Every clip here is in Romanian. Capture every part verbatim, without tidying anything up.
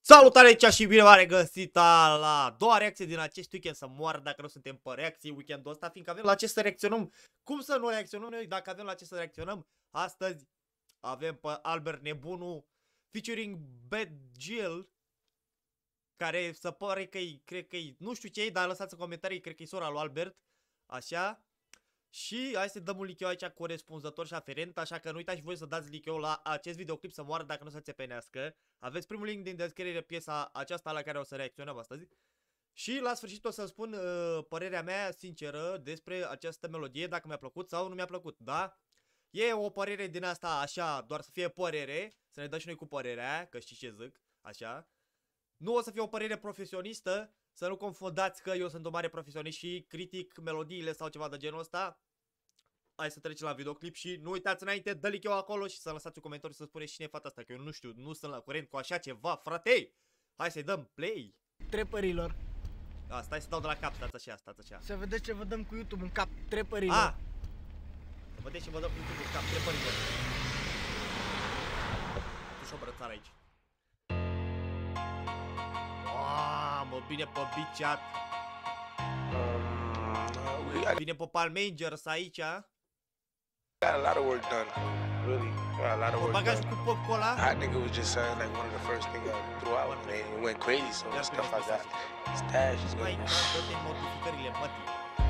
Salutare aici și bine v-am regăsit la a doua reacție din acest weekend. Să moară dacă nu suntem pe reacții weekendul ăsta, fiindcă avem la ce să reacționăm. Cum să nu reacționăm noi dacă avem la ce să reacționăm? Astăzi avem pe Albert Nebunu featuring Bad Jill, care se pare că-i, cred că-i, nu știu ce e, dar lăsați în comentarii, cred că e sora lui Albert. Așa. Și hai să dăm un like aici corespunzător și aferent, așa că nu uitați voi să dați like la acest videoclip să moară dacă nu se țepenească. Aveți primul link din descriere, piesa aceasta la care o să reacționăm astăzi. Și la sfârșit o să spun uh, părerea mea sinceră despre această melodie, dacă mi-a plăcut sau nu mi-a plăcut, da? E o părere din asta așa, doar să fie părere, să ne dăm și noi cu părerea, că știți ce zic, așa. Nu o să fie o părere profesionistă, să nu confundați că eu sunt o mare profesionist și critic melodiile sau ceva de genul ăsta. Hai să trecem la videoclip și nu uitați înainte, dă like acolo și să lăsați un comentariu să spuneți cine e fata asta, că eu nu știu, nu sunt la curent cu așa ceva, frate. Hai să-i dăm play. Trepărilor. A, stai să dau de la cap, stați așa, stați așa. Să vedeți ce vă dăm cu YouTube în cap, trepărilor. A! Să vedeți ce vă dăm cu YouTube în cap, trepărilor. Tu-și o brățară aici. Mamă, bine pe Bichat. Bine pe Palmangers aici. Got a lot of work done, really. Got a lot of work Bagaj done. cu pop-cola. I think it was just something like one of the first things I threw out, and it went crazy. So the stuff I got stashed. Mai toate modificările, mătii.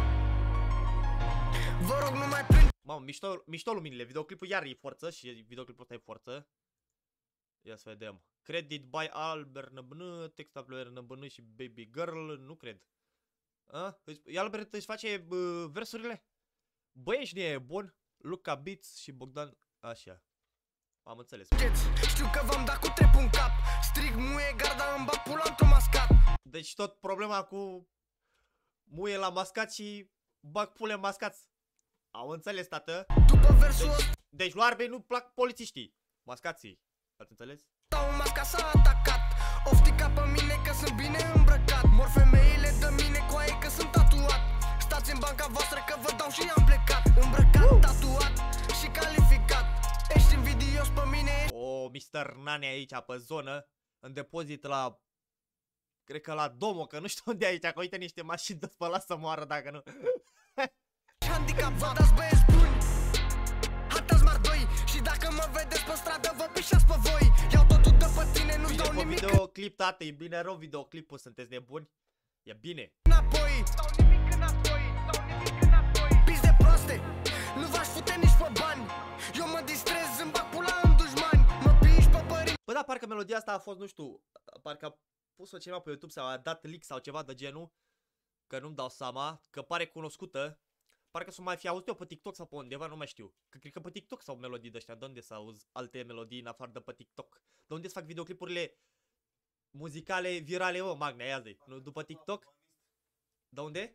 Vă rog, nu mai prind. Mamă, mișto, mișto luminile. Videoclipul iar e forță și videoclipul ăsta e forță. Ia să vedem. Credit by Albert Nebunu, text uploader Nebunu și Baby Girl, nu cred. A? Albert își face uh, versurile? Băi, ești e bun. Luca Beats și Bogdan, așa. Am înțeles. Știu că v-am dat cu trepul în cap. Strig muie, garda îmi bag pula într-o mascat. Deci tot problema cu muie la mascat și bag pule mascați. Am înțeles, tată. După versul ăsta, Deci lui Arbei nu plac polițiștii. Mascații. Ați înțeles? un mascat s-a atacat. Oftica pe mine că sunt bine îmbrăcat. Mor femeile de mine coaie că sunt tatuat. Stați în banca voastră că vă dau și am plecat. Îmbrăcat, uh! tatuat și calificat. Ești invidios pe mine. O, mister Nane aici pe zonă. În depozit la... Cred că la Domo, că nu știu unde e aici. Că uite niște mașini de spălat să moară dacă nu. Handicap, vă dați băieți buni. Hatați mar doi. Și dacă mă vedeți pe stradă, vă pișați pe voi. Iau totul de pe tine, nu-ți dau Bine pe nimic videoclip, tată, e bine rău videoclipul, sunteți nebuni? E bine. înapoi. Dau nimic înapoi, dau nimic înapoi. Pis de proaste, nu v-aș fute nici pe bani. Eu mă distrez, îmi bag pula în dușmani. Mă piși pe părinți. Bă, da, parcă melodia asta a fost, nu știu, parcă a pus-o cineva pe YouTube sau a dat leak sau ceva de genul. Că nu-mi dau seama, că pare cunoscută. Parcă să mai fi auzit eu pe TikTok sau pe undeva, nu mai știu. Că cred că pe TikTok sau melodii de ăștia, de unde să auzi alte melodii în afară de pe TikTok? De unde să fac videoclipurile muzicale virale, mă, Magnea, ia zi, nu după TikTok? De unde?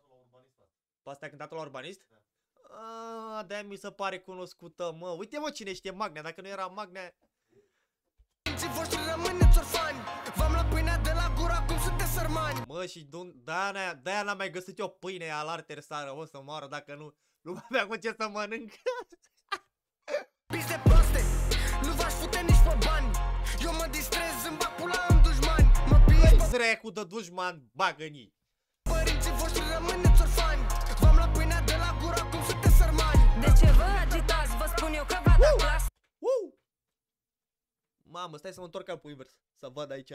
Pe asta a cântat la Urbanist? Aaaa, de-aia mi se pare cunoscută, mă. Uite, mă, cine știe Magnea, dacă nu era Magnea... Părinții voștri rămâneți orfani. V-am luat pâinea de la gură, acum sunteți sărmani. Mă, și de-aia de n-am mai găsit eu pâine al arter sară, o să moară dacă nu... Nu mai avea cu ce să mănânc. Pis de proaste, nu v-aș fute nici pe bani. Eu mă distrez, îmi bag pula în dușmani. Mă piși pe Dracu de dușman, bagă-ni. părinții voștri rămâneți orfani. V-am luat pâinea de la gură, acum sunteți sărmani. De ce vă agitați? Vă spun eu că v-a dat clasă. Uh! Mamă, stai să mă întorc capul invers, să văd aici.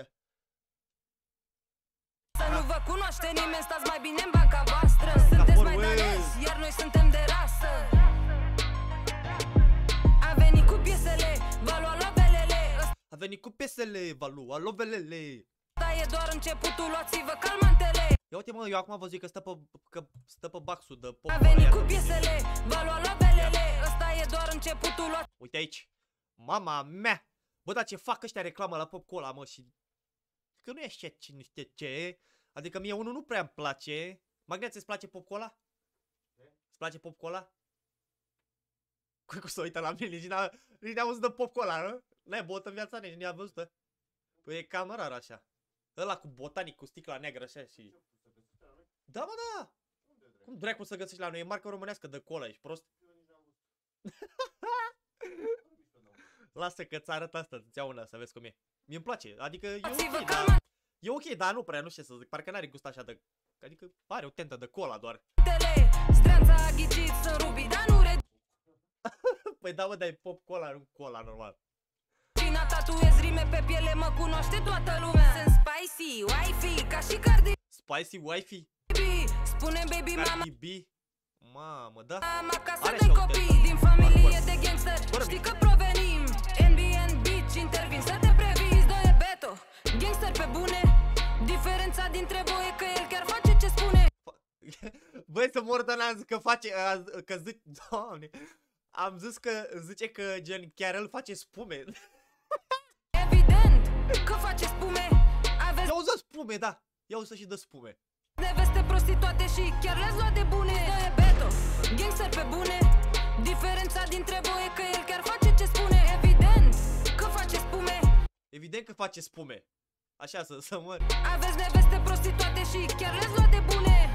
Să nu vă cunoaște nimeni, stați mai bine în banca voastră. Sunteți mai danezi, iar noi suntem de rasă. A venit cu piesele, va lua lovelele. A venit cu piesele, va lua lovelele. Ăsta e doar începutul, luați-vă calmantele. Ia uite, mă, eu acum vă zic că stă pe, că stă pe baxul de pop. A venit cu piesele, va lua lovelele. Ăsta e doar începutul, luați. Uite aici. Mama mea. Bă, dar ce fac ăștia reclamă la Pop-Cola, mă, și... Că nu e așa ce, nu știu ce. Adică mie unul nu prea îmi place. Magnea, ți-ți place Pop-Cola? Îți place Pop-Cola? Cum să uită la mine, nici n-a văzut de Pop-Cola, nu? N-ai băut în viața, nici n-a văzut. Păi e cam rar așa. Ăla cu botanic, cu sticla neagră așa și... Da, mă, da! Cum dracu să găsești la noi? E marcă românească de cola, ești prost? Lasă că ți arăt asta, îți iau una să vezi cum e. Mie-mi place, adică e Ați-vă ok, calmat. dar... E ok, dar nu prea, nu știu ce să zic, parcă n-are gust așa de... Adică are o tentă de cola doar. Stranța a ghicit, sunt rubii, dar nu Păi da, mă, dai pop cola, nu cola normal. regina. Tatuez rime pe piele, mă cunoaște toată lumea. Sunt spicy, wifi, ca și Cardi Spicy Wi-Fi, B. Spune baby mama, Cardi B. Mamă, da. mama ca să Are dai și o copii tentă. din familie Hardcore. de gangster. Bărbi. Știi că provenim N B N Beach, intervin să te previzi. Doi e beto, gangster pe bune. Diferența dintre voi e că el chiar face ce spune. Băi, să mor de n-am zis că face, a, că zic, doamne, am zis că zice că gen chiar el face spume. Evident că face spume. Aveți Ia uză spume, da, ia uză și de spume. neveste prostituate și chiar le-ați luat de bune. Doi e beto, gangster pe bune. Diferența dintre voi e că el chiar face ce spune. Evident că face spume. Evident că face spume. Așa, să, să mor. Aveți neveste prostituate și chiar le-ați luat de bune.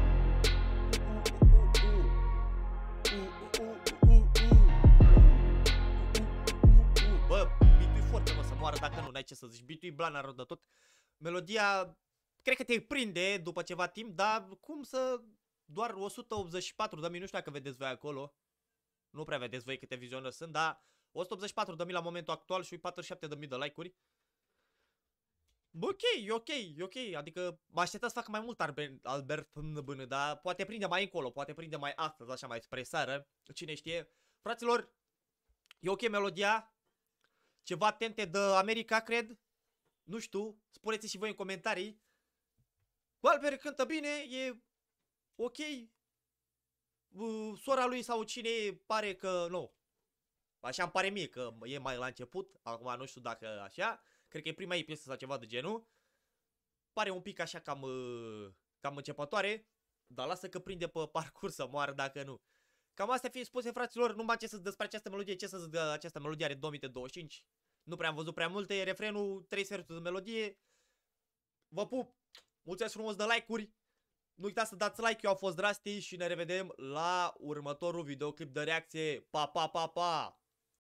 Bă, beat-ul e foarte, mă, să moară dacă nu, n-ai ce să zici. Beat-ul e blana rău de tot. Melodia, cred că te prinde după ceva timp, dar cum să... Doar o sută optzeci și patru de mii, nu știu dacă vedeți voi acolo. Nu prea vedeți voi câte vizionări sunt, dar o sută optzeci și patru de mii la momentul actual și patruzeci și șapte de mii de like-uri. Bă, ok, e ok, e ok, adică mă aștepta să facă mai mult Albert, Albert Bână, dar poate prinde mai încolo, poate prinde mai astăzi, așa, mai spre seară, cine știe. Fraților, e ok melodia, ceva tente de America, cred, nu știu, spuneți și voi în comentarii. Albert cântă bine, e ok, uh, sora lui sau cine pare că, nu, așa îmi pare mie că e mai la început, acum nu știu dacă așa. Cred că e prima ei piesă sau ceva de genul. Pare un pic așa cam, cam începătoare. Dar lasă că prinde pe parcurs să moară dacă nu. Cam astea fiind spuse, fraților, nu mai ce să zic despre această melodie. Ce să zic de această melodie, are două minute douăzeci și cinci. Nu prea am văzut prea multe. Refrenul, trei sferturi de melodie. Vă pup. Mulțumesc frumos de like-uri. Nu uitați să dați like, eu am fost Drasti și ne revedem la următorul videoclip de reacție. Pa, pa, pa, pa!